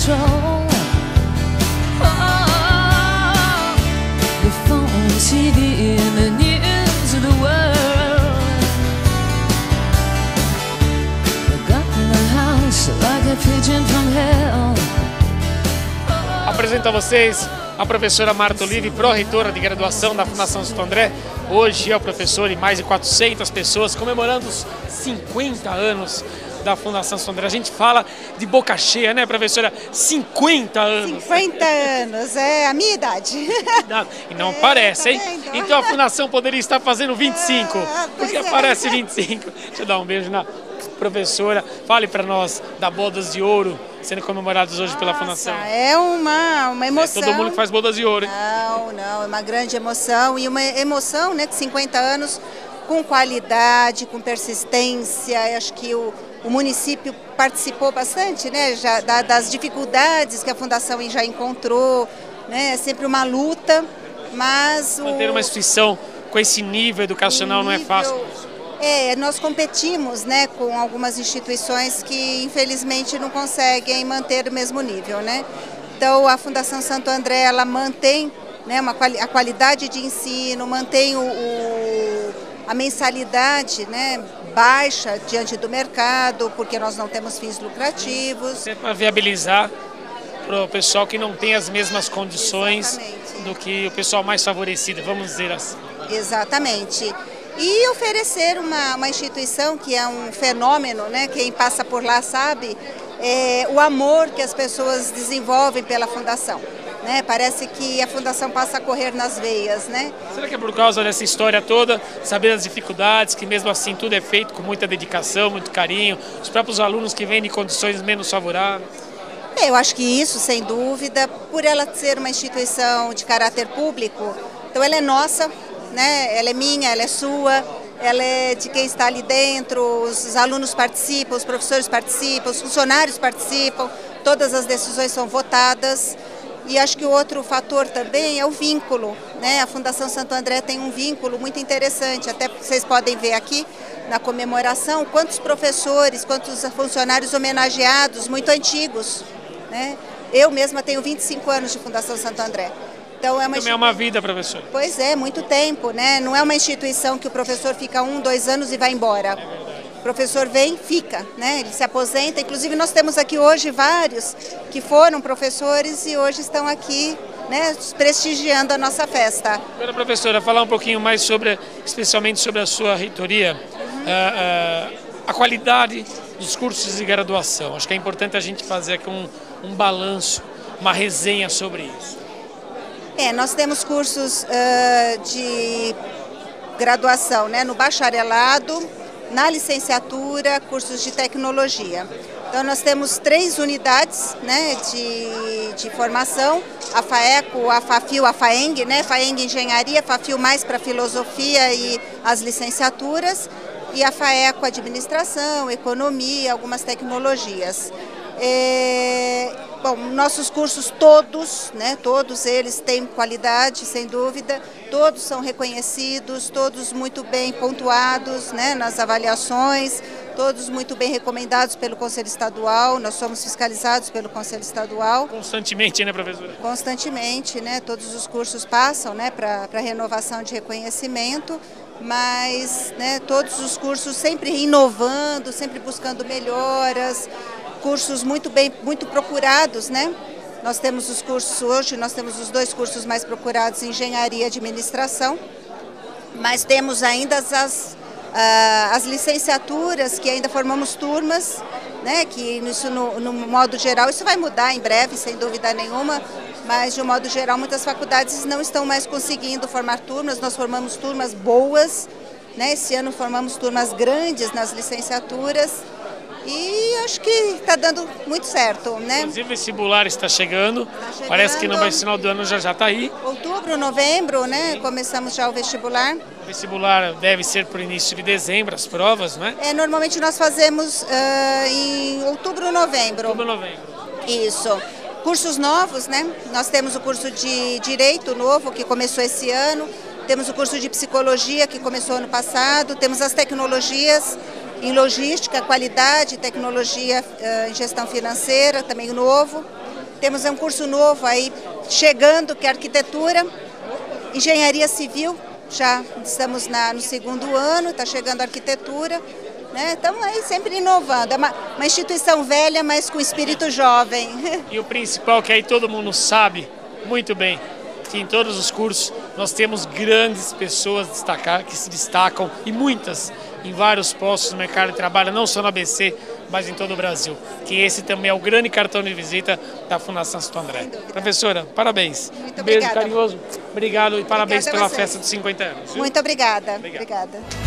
control. Oh, the phone, the TV, and the news of the world. I got in the house like a pigeon from hell. Apresento a vocês a professora Marta Olive, pró-reitora de graduação da Fundação Santo André. Hoje é o professor e mais de 400 pessoas comemorando os 50 anos da Fundação Santo André. A gente fala de boca cheia, né, professora? 50 anos. 50 anos, é a minha idade. E não parece, hein? Vendo? Então a Fundação poderia estar fazendo 25, porque parece 25. Deixa eu dar um beijo na professora. Fale para nós da Bodas de Ouro, sendo comemorados hoje pela Fundação. É uma emoção. Todo mundo que faz Bodas de Ouro, hein? Não, é uma grande emoção. E uma emoção, né, de 50 anos com qualidade, com persistência. Eu acho que o município participou bastante, né, já das dificuldades que a Fundação já encontrou, né, é sempre uma luta, mas... Manter uma instituição com esse nível educacional não é fácil. Nós competimos, né, com algumas instituições que infelizmente não conseguem manter o mesmo nível, né? Então a Fundação Santo André, ela mantém, né, a qualidade de ensino, mantém a mensalidade, né, baixa diante do mercado, porque nós não temos fins lucrativos. Sempre para viabilizar para o pessoal que não tem as mesmas condições do que o pessoal mais favorecido, vamos dizer assim. Exatamente. E oferecer uma instituição que é um fenômeno, né? Quem passa por lá sabe, o amor que as pessoas desenvolvem pela Fundação. Né? Parece que a Fundação passa a correr nas veias, né? Será que é por causa dessa história toda, saber as dificuldades, que mesmo assim tudo é feito com muita dedicação, muito carinho, os próprios alunos que vêm de condições menos favoráveis? Eu acho que isso, sem dúvida, por ela ser uma instituição de caráter público, então ela é nossa, né? Ela é minha, ela é sua, ela é de quem está ali dentro, os alunos participam, os professores participam, os funcionários participam, todas as decisões são votadas. E acho que o outro fator também é o vínculo, né? A Fundação Santo André tem um vínculo muito interessante, até vocês podem ver aqui na comemoração quantos professores, quantos funcionários homenageados, muito antigos, né? Eu mesma tenho 25 anos de Fundação Santo André. Então também é uma vida, professor. Pois é, muito tempo, né? Não é uma instituição que o professor fica 1, 2 anos e vai embora. O professor vem, fica, né? Ele se aposenta. Inclusive nós temos aqui hoje vários que foram professores e hoje estão aqui, né, prestigiando a nossa festa. Agora, professora, falar um pouquinho mais especialmente sobre a sua reitoria, a qualidade dos cursos de graduação. Acho que é importante a gente fazer aqui um balanço, uma resenha sobre isso. Nós temos cursos de graduação, né, no bacharelado, na licenciatura, cursos de tecnologia. Então nós temos 3 unidades, né, de formação, a FAECO, a FAFIU, a FAENG, né, FAENG Engenharia, FAFIU mais para filosofia e as licenciaturas, e a FAECO Administração, Economia, algumas tecnologias. Bom, nossos cursos todos, né, todos eles têm qualidade, sem dúvida, todos são reconhecidos, todos muito bem pontuados, né, nas avaliações, todos muito bem recomendados pelo Conselho Estadual, nós somos fiscalizados pelo Conselho Estadual. Constantemente, né, professora? Constantemente, né, todos os cursos passam, né, para renovação de reconhecimento, mas, né, todos os cursos sempre inovando, sempre buscando melhoras, cursos muito procurados, né? Nós temos os cursos hoje, nós temos os 2 cursos mais procurados, Engenharia e Administração, mas temos ainda as licenciaturas, que ainda formamos turmas, né? Que isso no modo geral, isso vai mudar em breve, sem dúvida nenhuma, mas de um modo geral muitas faculdades não estão mais conseguindo formar turmas, nós formamos turmas boas, né? Esse ano formamos turmas grandes nas licenciaturas, e acho que está dando muito certo, né? Inclusive o vestibular está chegando, parece que no final do ano já está aí. Outubro, novembro, né? Começamos já o vestibular. O vestibular deve ser por início de dezembro, as provas, não é? Normalmente nós fazemos em outubro, novembro. Outubro, novembro. Isso. Cursos novos, né? Nós temos o curso de Direito novo, que começou esse ano, temos o curso de Psicologia, que começou ano passado, temos as tecnologias, em logística, qualidade, tecnologia em gestão financeira, também novo. Temos um curso novo aí chegando, que é arquitetura, engenharia civil, já estamos no segundo ano, está chegando a arquitetura. Estamos aí sempre inovando. É uma instituição velha, mas com espírito jovem. E o principal, que aí todo mundo sabe muito bem, que em todos os cursos nós temos grandes pessoas que se destacam, e muitas em vários postos no mercado de trabalho, não só no ABC, mas em todo o Brasil. Que esse também é o grande cartão de visita da Fundação Santo André. Professora, parabéns. Muito Beijo obrigada. carinhoso. Obrigado e parabéns pela vocês. festa dos 50 anos. Viu? Muito obrigada. Obrigado. Obrigada.